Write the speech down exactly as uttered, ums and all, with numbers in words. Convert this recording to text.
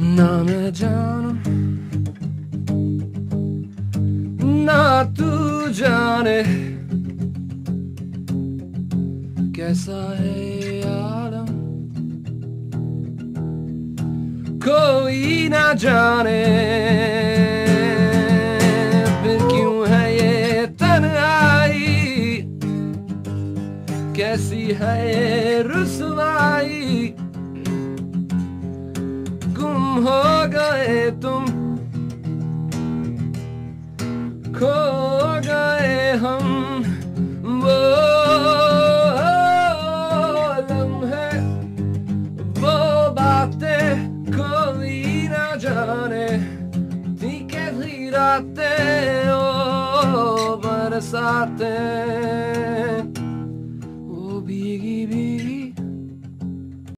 ना मैं जानूं ना तू जाने कैसा है ये आलम, कोई ना जाने फिर क्यों है ये तन्हाई, कैसी है ये रुसवाई। गुम हो गए तुम, खो गए हम, वो लम्हे वो बातें कोई ना जाने, थी कैसी रातें ओ बरसातें।